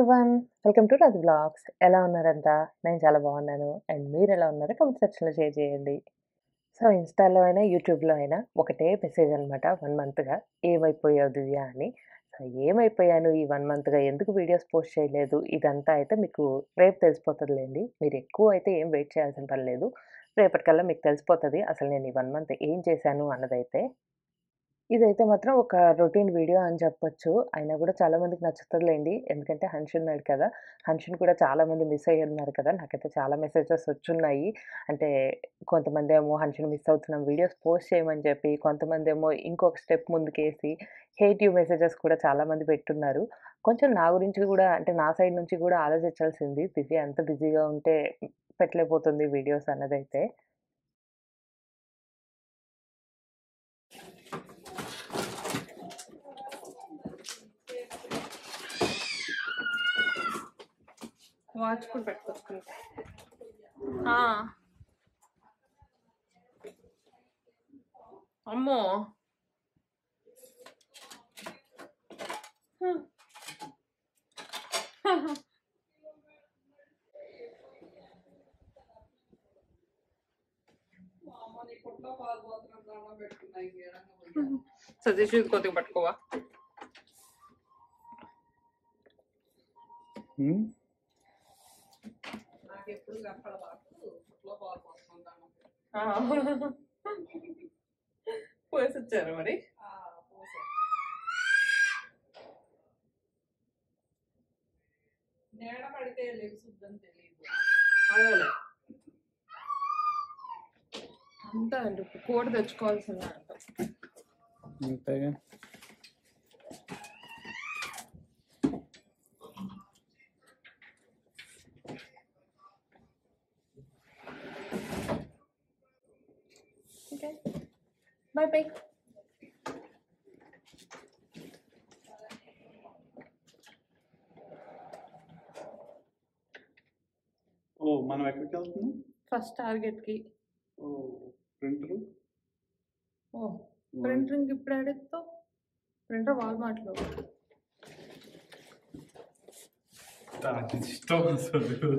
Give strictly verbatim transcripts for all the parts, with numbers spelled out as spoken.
Everyone. Welcome to రది vlogs. ఎలా ఉన్నారంతా? నేను చాలా బాగున్నాను. అండ్ మీరెలా ఉన్నారో కామెంట్ సెక్షన్‌లో షేర్ చేయండి. సో, ఇన్‌స్టాలో అయినా, యూట్యూబ్‌లో అయినా ఒకటే మెసేజ్ అనమాట ఒక మంత్‌గా ఏమైపోయావు దివ్య అని. సో, ఏమైపోయాను ఈ ఒక మంత్‌గా ఎందుకు వీడియోస్ పోస్ట్ చేయలేదు ఇదంతా అయితే మీకు రేపు తెలిసిపోతదిలెండి. మీరు ఎక్కువ అయితే ఏం వెయిట్ చేయాల్సిన పని లేదు. రేపటికల్లా మీకు తెలిసిపోతది అసలు నేను ఈ ఒక మంత్ ఏం చేశాను అన్నదైతే. ఇదైతే మాత్రం ఒక రొటీన్ వీడియో అని చెప్పొచ్చు. అయినా గూడా చాలా మందికి నచ్చుతదిలెండి. ఎందుకంటే హన్ష్ ఉన్నాడు కదా! హన్ష్‌ని కూడా చాలా మంది మిస్ అయ్యున్నారు కదా! నాకైతే చాలా మెసేజెస్ వచ్చున్నాయి. అంటే కొంతమందేమో హన్ష్‌ని మిస్ అవుతున్నాం వీడియోస్ పోస్ట్ చేయమని చెప్పి, కొంతమందేమో ఇంకొక స్టెప్ ముందుకేసి హేట్ యూ మెసేజెస్ కూడా చాలా మంది పెట్టున్నారు. కొంచెం నా గురించి గూడా అంటే నా సైడ్ నుంచి గూడా ఆలోచించాల్సింది. దివ్య ఎంత బిజీగా ఉంటే పెట్టలేకపోతుంది వీడియోస్ అన్నదైతే. వాచ్ కూడా పెట్టుకోవచ్చు. ఆ, అమ్మో సతీష్ ఇది కొద్దిగా పట్టుకోవా. పోసి వచ్చారు మరి. నేడ పడితే లెగుసుద్దని తెలియదు. అదే అంతా అండి కూడ తెచ్చుకోవాల్సిందే అంట. అంతేగా. Okay by by. ఓ మనం ఎక్కడికి వెళ్తున్నాం? ఫస్ట్ టార్గెట్ కి. ఓ ప్రింటర్. ఓ ప్రింటరింగ్ ఇప్పుడు అడుగుతావు. ప్రింటర్ వాల్మార్ట్ లో. ఇష్టం అసలు.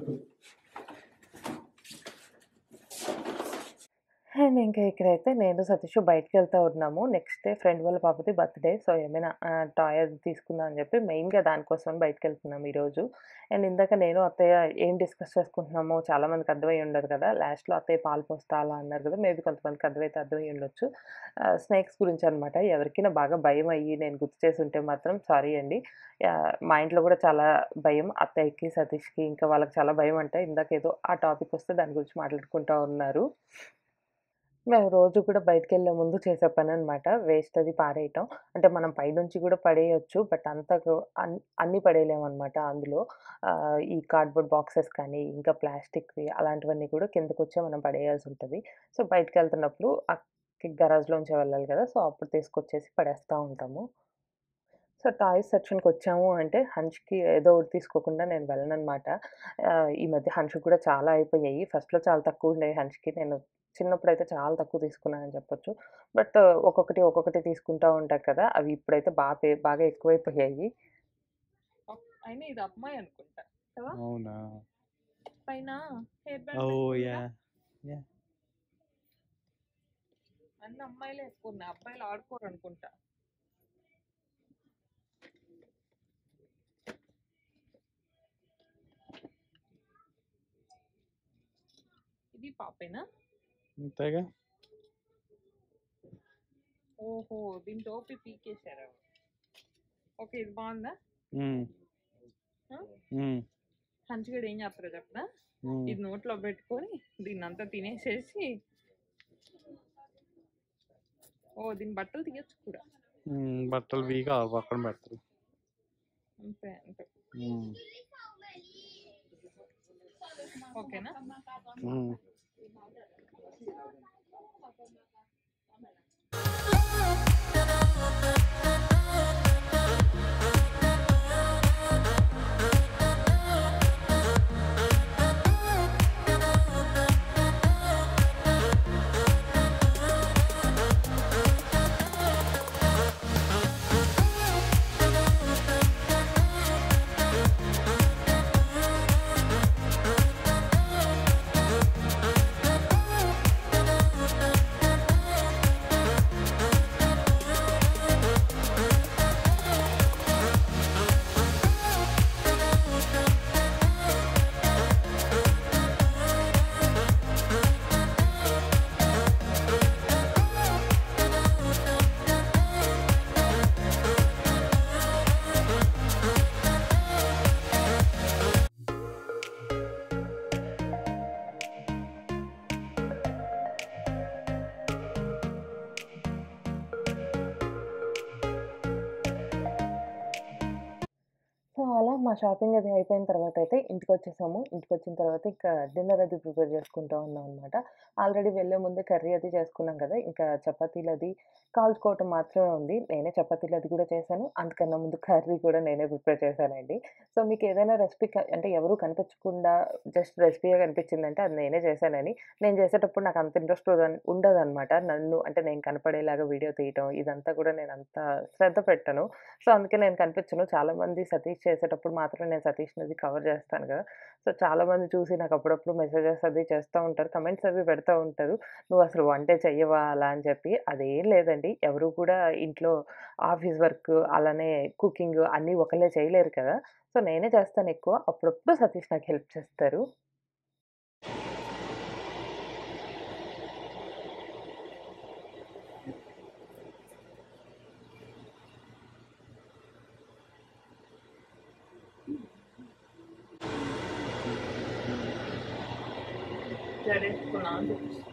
అండ్ ఇంకా ఇక్కడైతే నేను సతీష్ బయటికెళ్తా ఉన్నాము. నెక్స్ట్ డే ఫ్రెండ్ వాళ్ళ పాపది బర్త్‌డే. సో, ఏమైనా ఆహ్, టాయ్ అది తీసుకుందాం అని చెప్పి మెయిన్‌గా దానికోసం బయటికెళ్తున్నాం ఈరోజు. అండ్ ఇందాక నేను, అత్తయ్య ఏం డిస్కస్ చేసుకుంటున్నామో చాలా మందికి అర్థమయ్యి ఉండదు కదా! లాస్ట్‌లో అత్తయ్య పాలు పోస్తా అలా అన్నారు కదా! మేబీ కొంతమందికి అర్థమైతే అర్థమయ్యి ఉండొచ్చు. ఆహ్, స్నేక్స్ గురించి అనమాట. ఎవరికైనా బాగా భయమయ్యి నేను గుర్తు చేసుంటే మాత్రం సారీ అండి. యాహ్! మా ఇంట్లో కూడా చాలా భయం. అత్తయ్యకి, సతీష్‌కి ఇంకా వాళ్ళకి చాలా భయమంట. ఇందాకేదో ఆ టాపిక్ వస్తే దాని గురించి మాట్లాడుకుంటా ఉన్నారు. మేము రోజు కూడా బయటికెళ్ళే ముందు చేసే పననమాట. వేస్ట్ అది పారేయటం. అంటే మనం పైనుంచి గూడా పడేయొచ్చు. బట్ అంతకు అన్ అన్నీ పడేయలేమనమాట అందులో. ఆహ్, ఈ కార్డ్‌బోర్డ్ బాక్సెస్ కానీ, ఇంకా ప్లాస్టిక్‌వి అలాంటివన్నీ కూడా కిందకొచ్చే మనం పడేయాల్సుంటది. సో, బయటికెళ్తున్నప్పుడు అక్కి గరాజ్‌లోంచే వెళ్ళాలి కదా! సో, అప్పుడు తీసుకొచ్చేసి పడేస్తా ఉంటాము. సో, టాయ్స్ సెక్షన్‌కొచ్చాము అంటే హన్ష్‌కి ఏదో ఒకటి తీసుకోకుండా నేను వెళ్ళననమాట. ఆహ్, ఈ మధ్య హన్ష్‌కి కూడా చాలా అయిపోయాయి. ఫస్ట్‌లో చాలా తక్కువుండేవి హన్ష్‌కి. నేను చిన్నప్పుడైతే చాలా తక్కువ తీసుకున్నానని చెప్పొచ్చు. బట్ ఒక్కొక్కటి, ఒక్కొక్కటి తీసుకుంటా ఉంటా కదా! అవి ఇప్పుడైతే బా పే బాగా ఎక్కువైపోయాయి. అయినా ఇది అమ్మాయి అనుకుంటా కదా. అవునా? పైన hair band. Oh yeah yeah. అన్ని అమ్మాయిలే ఎక్కువ ఉన్నాయి. అబ్బాయిలు ఆడుకోరు అనుకుంటా. ఇది పాపేనా? అంతేగా. ఓహో దీని టోపీ పీకేశారు. ఓకే ఇది బాగుందా? ఉమ్. ఉమ్. హంచుగడ ఏం చేస్తారో చెప్పనా? ఉమ్. ఇది నోట్లో పెట్టుకొని దీన్ని అంతా తినేసేసి, ఓ దీని బట్టలు తీయచ్చు కూడా. ఉమ్, బట్టలు వీగా పక్కన పెడతారు. అంతే అంతే. ఉమ్. ఓకేనా? ఉమ్. అలా మా షాపింగ్ అది అయిపోయిన తర్వాతయితే ఇంటికొచ్చేసాము. ఇంటికొచ్చిన తర్వాత ఇంకా డిన్నర్ అది ప్రిపేర్ చేసుకుంటా ఉన్నామనమాట. ఆల్రెడీ వెళ్ళే ముందే కర్రీ అది చేసుకున్నాం కదా! ఇంకా చపాతీలది కాల్చుకోవటం మాత్రమే ఉంది. నేనే చపాతీలది కూడా చేశాను. అంతకన్నా ముందు కర్రీ కూడా నేనే ప్రిపేర్ చేశానండి. సో, మీకేదైనా రెసిపీ క అంటే ఎవరు కనిపించకుండా జస్ట్ రెసిపీయే కనిపించిందంటే అది నేనే చేశానని. నేను చేసేటప్పుడు నాకంత ఇంట్రెస్ట్ ఉదన్ ఉండదనమాట. నన్ను అంటే నేను కనపడేలాగా వీడియో తీయటం ఇదంతా కూడా నేనంత శ్రద్ధ పెట్టను. సో, అందుకే నేను కనిపించను. చాలామంది సతీష్ చేసేటప్పుడు మాత్రం నేను సతీష్‌నది కవర్ చేస్తాను గదా! సో, చాలామంది చూసి నాకు అప్పుడప్పుడు మెసేజెస్ అది చేస్తా ఉంటారు. కమెంట్స్ అవి పెడతా ఉంటారు. "నువ్వసలు వంటే చెయ్యవా?" అలా అని చెప్పి. అదేం లేదండి. ఎవరు కూడా ఇంట్లో ఆఫీస్ వర్క్ అలానే కుకింగ్ అన్నీ ఒకళ్ళే చేయలేరు కదా! సో, నేనే చేస్తానెక్కువ. అప్పుడప్పుడు సతీష్ నాకు హెల్ప్ చేస్తారు. జడేసుకున్నా అని చూపిస్తా.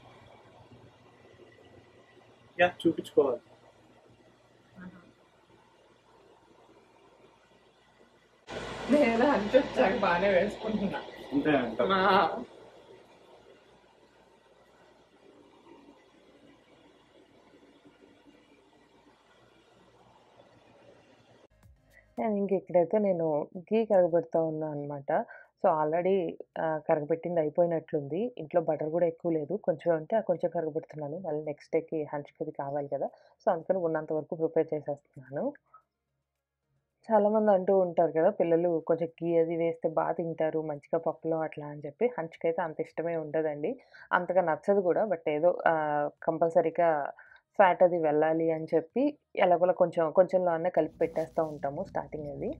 యాహ్! చూపించుకోవాలి. నేను అంచొచ్చాక బాగానే వేసుకుంటున్నా. అంతే అంటారు. ఆ, అండ్ ఇంక ఇక్కడైతే నేను ఘీ కరగబెడతా ఉన్నా అనమాట. సో, ఆల్రెడీ ఆహ్, కరగబెట్టింది అయిపోయినట్లుంది. ఇంట్లో బటర్ గూడా ఎక్కువ లేదు. కొంచెం ఉంటే ఆ కొంచెం కరగబెడుతున్నాను. మళ్ళీ నెక్స్ట్ డేకి హంచుకది కావాలి కదా! సో, అందుకని ఉన్నంత వరకు ప్రిపేర్ చేసేస్తున్నాను. చాలామంది అంటూ ఉంటారు కదా! పిల్లలు కొంచెం ఘీ అది వేస్తే బా తింటారు మంచిగా పప్పులో అట్లా అని చెప్పి. హంచుకైతే అంత ఇష్టమే ఉండదండి. అంతగా నచ్చదు గూడా. బట్ ఏదో ఆహ్, కంపల్సరీగా ఫ్యాట్ అది వెళ్ళాలి అని చెప్పి ఎలాగోలా కొంచెం కొంచెంలోనే కలిపి పెట్టేస్తా ఉంటాము స్టార్టింగ్ అది.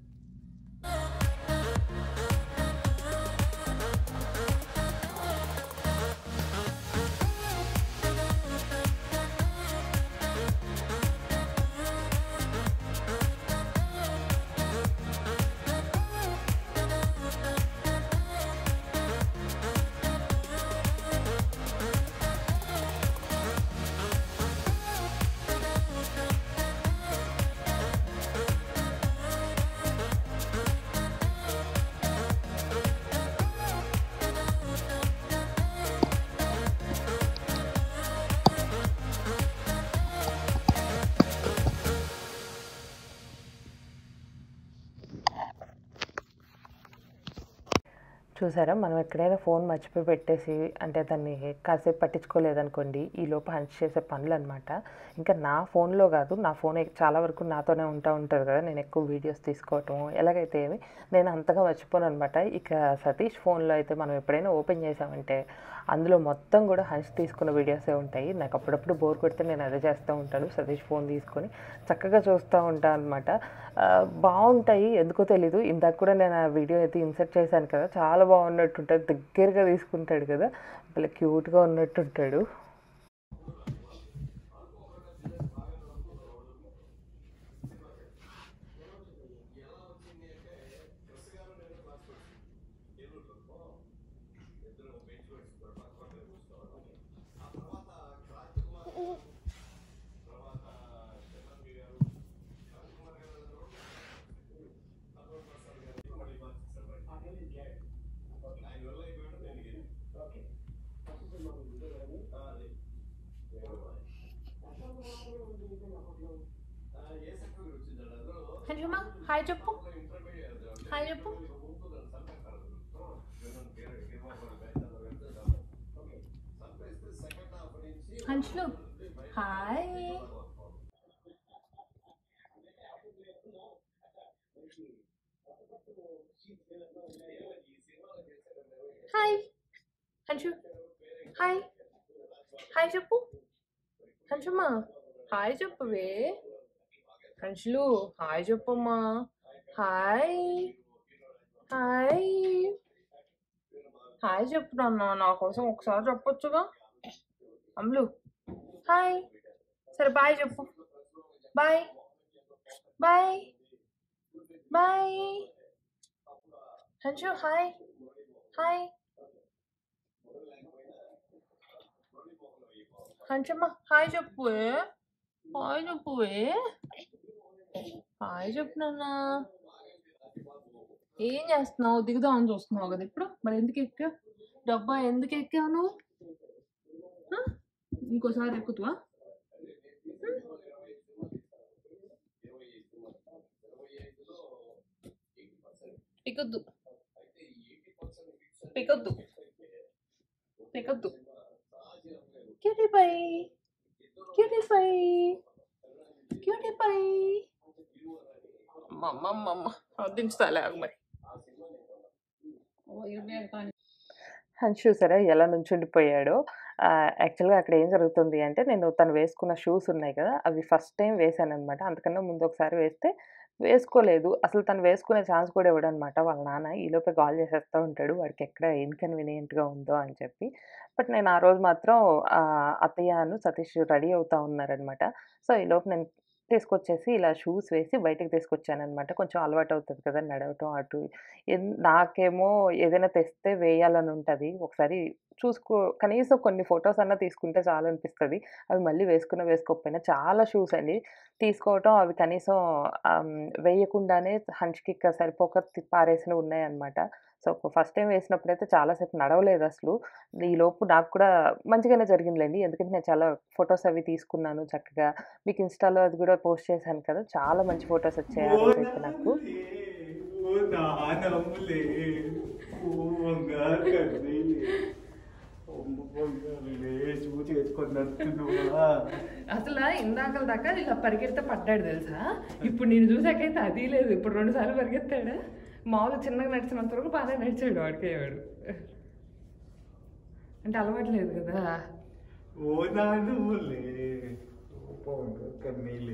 చూసారా? మనం ఎక్కడైనా ఫోన్ మర్చిపోయి పెట్టేసి అంటే దాన్ని కాసేపు పట్టించుకోలేదనుకోండి, ఈలోపు హంచ్ చేసే పనులనమాట. ఇంకా నా ఫోన్‌లో గాదు, నా ఫోనే చాలా వరకు నాతోనే ఉంటా ఉంటది గదా! నేను ఎక్కువ వీడియోస్ తీసుకోవటం ఎలాగైతే ఏమి, నేను అంతగా మర్చిపోననమాట. ఇక సతీష్ ఫోన్‌లో అయితే మనం ఎప్పుడైనా ఓపెన్ చేశామంటే, అందులో మొత్తం గూడా హంచ్ తీసుకున్న వీడియోసే ఉంటాయి. నాకు అప్పుడప్పుడు బోర్ కొడితే నేను అదే చేస్తా ఉంటాను. సతీష్ ఫోన్ తీసుకొని చక్కగా చూస్తా ఉంటా అనమాట. ఆహ్, బావుంటాయి. ఎందుకో తెలీదు. ఇందాక కూడా నేను ఆ వీడియో అయితే ఇన్సర్ట్ చేశాను కదా! చాలా బావున్నట్టుంటది. దగ్గరగా తీసుకుంటాడు కదా! భలే క్యూట్‌గా ఉన్నట్టుంటాడు. హంజుమా హాయ్ చెప్పు, హాయ్ చెప్పు. హంచులు hi. Hi Hanchu, hi hi చెప్పు. హంచుమా హాయ్ చెప్పవే. హంచులు హాయ్ చెప్పమ్మా. హాయ్ హాయ్ హాయ్ చెప్పు నాన్న, నా కోసం ఒకసారి చెప్పొచ్చుగా. అమ్ములు హాయ్. సరే బాయ్ చెప్పు. Bye bye bye. Hanchu hi hi. హంచమ్మ హాయ్ చెప్పువే, హాయ్ చెప్పువే, హాయ్ చెప్పు నాన్న. ఏం చేస్తున్నావు? దిగుదామని చూస్తున్నావు కదా ఇప్పుడు. మరి ఎందుకు ఎక్కావు? డబ్బా ఎందుకు ఎక్కావు నువ్వు? ఆ? ఇంకోసారి ఎక్కుతావా? పికొద్దు పికొద్దు పికొద్దు. Cutie pie cutie pie cutie pie. అమ్మ అమ్మ అమ్మ దించుతాలే ఆగు మరి. హన్స్ చూసారా ఎలా నుంచుండిపోయాడో. యాక్చువల్గా అక్కడ ఏం జరుగుతుంది అంటే నేను తను వేసుకున్న షూస్ ఉన్నాయి కదా అవి ఫస్ట్ టైం వేసాననమాట. అంతకన్నా ముందు ఒకసారి వేస్తే వేసుకోలేదు. అసలు తను వేసుకునే ఛాన్స్ కూడా ఇవ్వడనమాట వాళ్ళ నాన్న. ఈలోపే కాల్ చేసేస్తూ ఉంటాడు వాడికి ఎక్కడ ఇన్కన్వీనియంట్‌గా ఉందో అని చెప్పి. బట్ నేను ఆ రోజు మాత్రం ఆహ్, అత్తయ్యను సతీష్ రెడీ అవుతా ఉన్నారనమాట. సో ఈలోపు నేను తీసుకొచ్చేసి ఇలా షూస్ వేసి బయటికి తీసుకొచ్చాననమాట. కొంచెం అలవాటవుతది కదా నడవటం అటు. ఎన్ నాకేమో ఏదైనా తెస్తే వేయాలని ఉంటది. ఒకసారి చూసుకో కనీసం కొన్ని ఫోటోస్ అన్నా తీసుకుంటే చాలనిపిస్తది. అవి మళ్ళీ వేసుకున్నా వేసుకోకపోయినా చాలా షూస్ అండి. తీసుకోవటం అవి కనీసం ఆహ్, హ్మ్, వేయకుండానే హంచ్‌కి ఇక సరిపోక తి పారేసినవి ఉన్నాయన్నమాట. సో, ఫస్ట్ టైమ్ వేసినప్పుడైతే చాలా సేపు నడవలేదసలు. ఈలోపు నాకు కూడా మంచిగానే జరిగిందిలెండి. ఎందుకంటే నేను చాలా ఫోటోస్ అవి తీసుకున్నాను చక్కగా. మీకు ఇన్‌స్టాలో అది కూడా పోస్ట్ చేశాను కదా! చాలా మంచి ఫోటోస్ వచ్చాయి ఆ రోజైతే నాకు. ఓ నానమ్ములే ఓ బంగారు కన్నీలే అమ్మ బంగారులే చూచి ఎత్తుకొని నడుస్తున్నావా? అసలు ఇందాకల దాకా ఇలా పరిగెడితే పడ్డాడు తెలుసా. ఇప్పుడు నేను చూసాకైతే అది లేదు. ఇప్పుడు రెండు సార్లు పరిగెత్తాడు. మామూలు చిన్నగా నడిచినంత వరకు బాగానే నడిచాడు వాడికేవాడు. అంటే అలవాటు లేదు కదా. ఓ నానమ్ములే ఓ బంగారు కన్నీలే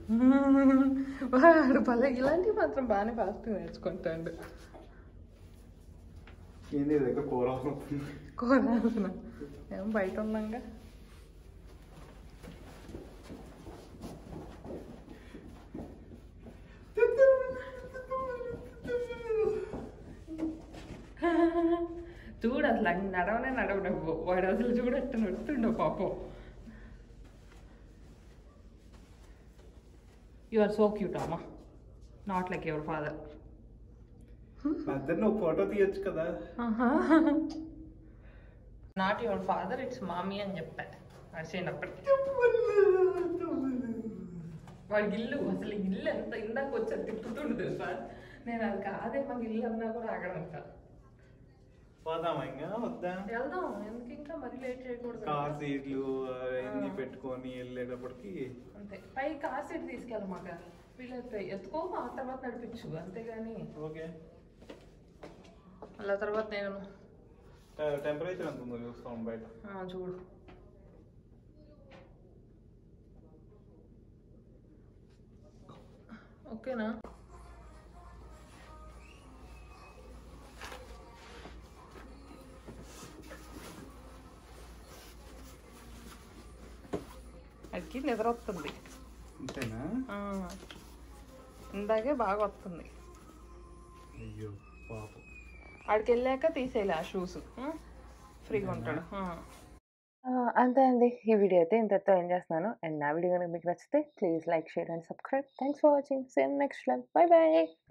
వాడు భలే ఇలాంటివి మాత్రం బాగానే ఫాస్ట్ నేర్చుకుంటాడు. ఏంది దగ్గర కూర అవుతుంది కోరాల్సిన ఏం బయట ఉన్నాగా. చూడు అసలు అన్ని నడవనే నడవడవు. వాడు అసలు చూడట్టు నడుతుండవు పాపం. యు ఆర్ సో క్యూట్ అమ్మా. Not like your father. మధ్య నువ్వు ఫోటో తీయొచ్చు కదా. Not your father it's mommy అని చెప్పా నడిచినప్పటికి. వాడికి ఇల్లు అసలు ఇల్లు ఎంత ఇందాక వచ్చి తిప్పుతుండు తెలుసా. నేను అది కాదే మాకు ఇల్లు అన్నా కూడా ఆగడంట. పోదామా ఇంకా వద్దా? వెళ్దాం ఎందుకు ఇంకా మరీ లేట్ చేయకూడదు. కార్ సీట్లు అవన్నీ పెట్టుకొని వెళ్ళేటప్పటికి అంతే. పై కార్ సీట్ తీసుకెళ్ళి మాకు వీళ్ళైతే ఎత్తుకో ఆ తర్వాత నడిపించు అంతేగాని. ఓకే అలా తర్వాత నేను టెంపరేచర్ ఎంత ఉందో చూస్తాం బయట. చూడు ఓకేనా. అడికి నిద్ర వస్తుంది అంతేనా? ఇందాకే బాగా వస్తుంది. అయ్యో పాపం. ఆడికి వెళ్ళాక తీసేయాలి ఆ షూస్ ఫ్రీగా ఉంటాడు. అంతే అండి. ఈ వీడియో అయితే ఇంతటితో ఎండ్ చేస్తున్నాను. అండ్ నా వీడియో కనుక మీకు నచ్చితే please like, share and subscribe. Thanks for watching. Same next live. Bye by.